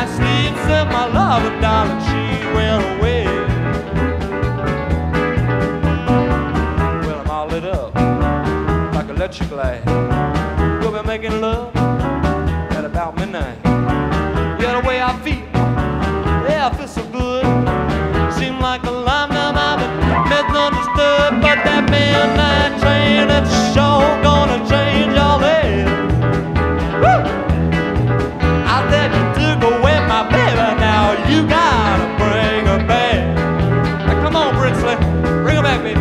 my sleep, said my love, darling, she went away. Well, I'm all lit up like electric light. We'll be making love at about midnight. Yeah, the way I feel, yeah, I feel so good. Seems like a lifetime I've been misunderstood, but that midnight train, that's sure gonna change all this. I said you took away my baby, now you gotta bring her back. Now come on, Brinsley, bring her back, baby.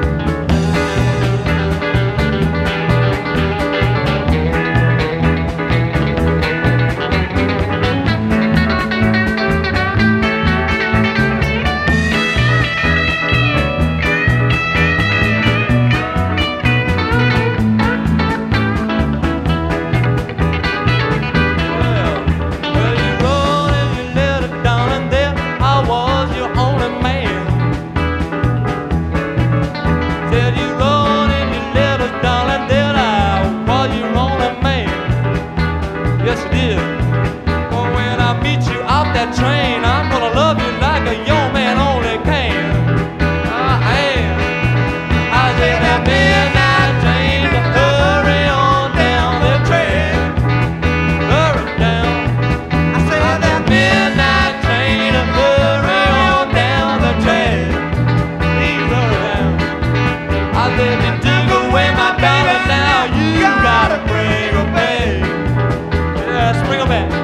Train, I'm gonna love you like a young man only can. I am. I said that midnight train to hurry on down the track. Hurry down. I said that midnight train to hurry on down the track. Please hurry down. I said you took away my baby, now you gotta bring her back. Yes, bring her back.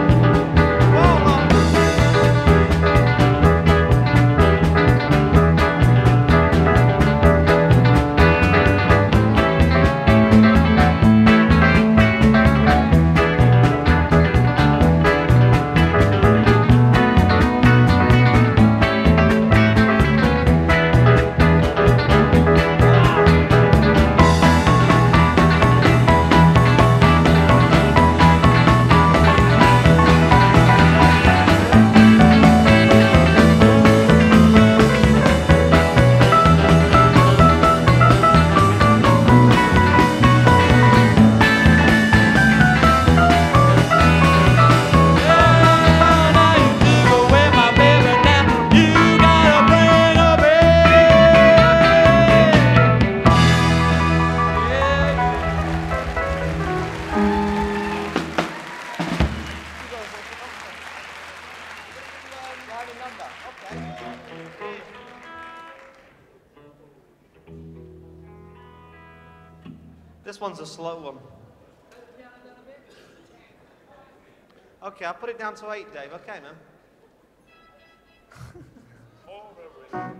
This one's a slow one. Okay, I'll put it down to 8, Dave. Okay, man.